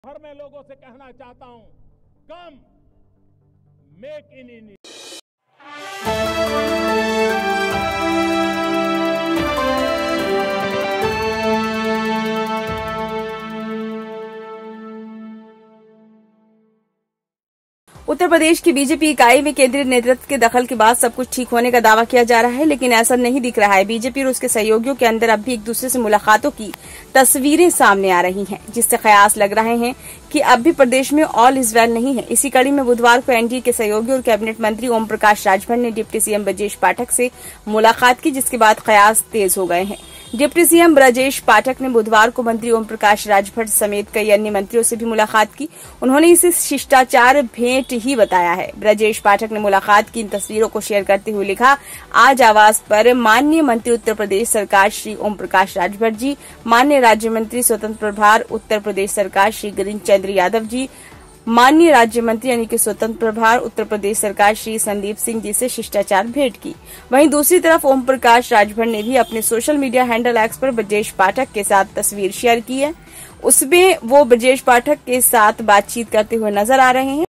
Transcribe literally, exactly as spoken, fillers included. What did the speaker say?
भर में लोगों से कहना चाहता हूं, कम make in India. Uttar Pradesh की बीजेपी इकाई में केंद्रीय नेतृत्व के दखल के बाद सब कुछ ठीक होने का दावा किया जा रहा है, लेकिन ऐसा नहीं दिख रहा है। बीजेपी और उसके सहयोगियों के अंदर अब भी एक दूसरे से मुलाकातों की तस्वीरें सामने आ रही हैं, जिससे कयास लग रहे हैं कि अब भी प्रदेश में ऑल इज वेल नहीं है। इसी कड़ी में बुधवार को एनडीए के सहयोगी और कैबिनेट मंत्री ओम प्रकाश राजभर ने डिप्टी सीएम ब्रजेश पाठक से मुलाकात की, जिसके बाद कयास तेज हो गए हैं। डिप्टी सीएम ब्रजेश पाठक ने बुधवार को मंत्री ओम प्रकाश राजभर समेत कई अन्य मंत्रियों से भी मुलाकात की। उन्होंने इसे शिष्टाचार भेंट ही बताया है। ब्रजेश पाठक ने मुलाकात की इन तस्वीरों को शेयर करते हुए लिखा, आज आवास पर माननीय मंत्री उत्तर प्रदेश सरकार श्री ओम प्रकाश राजभर जी, माननीय राज्य मंत्री स्वतंत्र प्रभार उत्तर प्रदेश सरकार श्री गिरीश चंद्र यादव जी, माननीय राज्य मंत्री यानी कि स्वतंत्र प्रभार उत्तर प्रदेश सरकार श्री संदीप सिंह जी से शिष्टाचार भेंट की। वहीं दूसरी तरफ ओम प्रकाश राजभर ने भी अपने सोशल मीडिया हैंडल एक्स पर ब्रजेश पाठक के साथ तस्वीर शेयर की है। उसमें वो ब्रजेश पाठक के साथ बातचीत करते हुए नजर आ रहे हैं।